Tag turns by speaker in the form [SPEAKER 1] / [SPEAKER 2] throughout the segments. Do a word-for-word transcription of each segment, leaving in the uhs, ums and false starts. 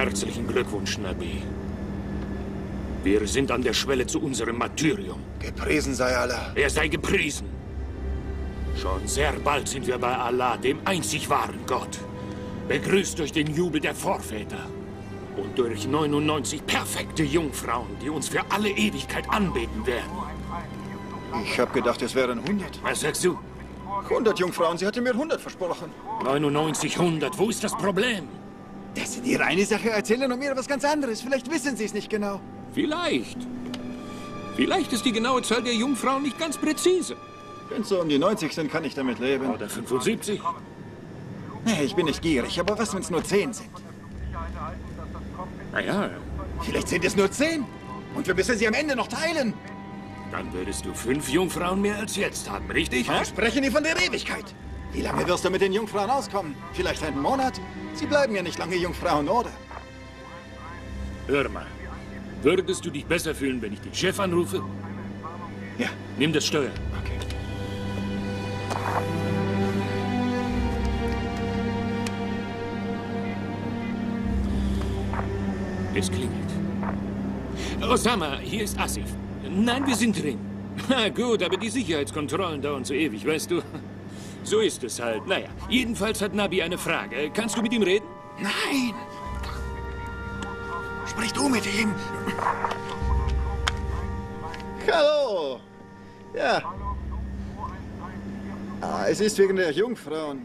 [SPEAKER 1] Herzlichen Glückwunsch, Nabi. Wir sind an der Schwelle zu unserem Martyrium.
[SPEAKER 2] Gepriesen sei Allah.
[SPEAKER 1] Er sei gepriesen. Schon sehr bald sind wir bei Allah, dem einzig wahren Gott. Begrüßt durch den Jubel der Vorväter. Und durch neunundneunzig perfekte Jungfrauen, die uns für alle Ewigkeit anbeten werden.
[SPEAKER 2] Ich habe gedacht, es wären hundert.
[SPEAKER 1] Was sagst du?
[SPEAKER 2] hundert Jungfrauen, sie hatte mir hundert versprochen.
[SPEAKER 1] neunundneunzig, hundert, wo ist das Problem?
[SPEAKER 2] Das sind Ihre eine Sache erzählen und mir was ganz anderes. Vielleicht wissen Sie es nicht genau.
[SPEAKER 3] Vielleicht. Vielleicht ist die genaue Zahl der Jungfrauen nicht ganz präzise.
[SPEAKER 2] Wenn es so um die neunzig sind, kann ich damit leben.
[SPEAKER 1] Oder fünfundsiebzig?
[SPEAKER 2] Nee, ich bin nicht gierig, aber was, wenn es nur zehn sind?
[SPEAKER 1] Naja,
[SPEAKER 2] Vielleicht sind es nur zehn. Und wir müssen sie am Ende noch teilen.
[SPEAKER 1] dann würdest du fünf Jungfrauen mehr als jetzt haben, richtig?
[SPEAKER 2] Wir sprechen hier von der Ewigkeit. Wie lange wirst du mit den Jungfrauen auskommen? Vielleicht einen Monat? Sie bleiben ja nicht lange Jungfrauen, oder?
[SPEAKER 1] Hör mal, würdest du dich besser fühlen, wenn ich den Chef anrufe?
[SPEAKER 2] Ja.
[SPEAKER 1] Nimm das Steuer.
[SPEAKER 2] Okay.
[SPEAKER 1] Es klingelt. Osama, hier ist Asif. Nein, wir sind drin. Na gut, aber die Sicherheitskontrollen dauern so ewig, weißt du? So ist es halt. Naja, jedenfalls hat Nabi eine Frage. Kannst du mit ihm reden?
[SPEAKER 2] Nein! Sprich du mit ihm! Hallo! Ja. Ah, es ist wegen der Jungfrauen.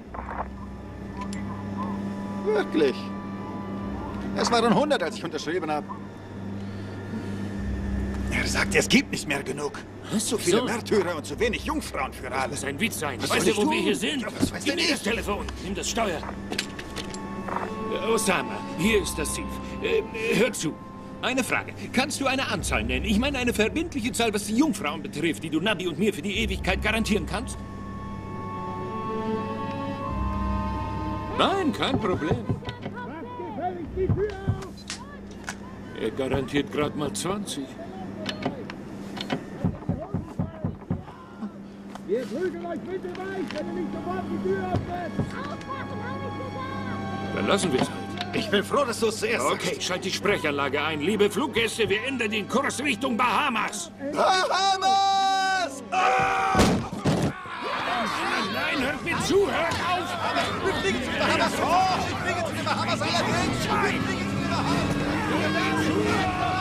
[SPEAKER 2] Wirklich. Es waren hundert, als ich unterschrieben habe. Er sagt, es gibt nicht mehr genug.
[SPEAKER 1] Was?
[SPEAKER 2] Zu viele
[SPEAKER 1] So?
[SPEAKER 2] Märtyrer und zu wenig Jungfrauen für alle.
[SPEAKER 1] Das muss ein Witz sein.
[SPEAKER 2] Was
[SPEAKER 1] Weißt
[SPEAKER 2] soll
[SPEAKER 1] du,
[SPEAKER 2] ich
[SPEAKER 1] wo wir
[SPEAKER 2] tun?
[SPEAKER 1] hier sind?
[SPEAKER 2] Ja, was weiß
[SPEAKER 1] Gib
[SPEAKER 2] denn
[SPEAKER 1] mir das
[SPEAKER 2] ich?
[SPEAKER 1] Telefon. Nimm das Steuer. Äh, Osama, hier ist Asif. Äh, hör zu. Eine Frage. Kannst du eine Anzahl nennen? Ich meine eine verbindliche Zahl, was die Jungfrauen betrifft, die du Nabi und mir für die Ewigkeit garantieren kannst? Nein, kein Problem. Er garantiert gerade mal zwanzig.
[SPEAKER 4] Wir prügeln euch bitte weich, wenn ihr nicht sofort die Tür öffnet!
[SPEAKER 1] Dann lassen wir es halt.
[SPEAKER 2] Ich bin froh, dass du es zuerst
[SPEAKER 1] Okay, schalt die Sprechanlage ein. Liebe Fluggäste, wir ändern den Kurs Richtung Bahamas.
[SPEAKER 2] sagst. Bahamas! Ah!
[SPEAKER 1] Nein, nein, hört mir zu, hört auf!
[SPEAKER 2] Wir fliegen zu den Bahamas! Oh, ich fliege zu den Bahamas allerdings! Ich fliege zu den Bahamas!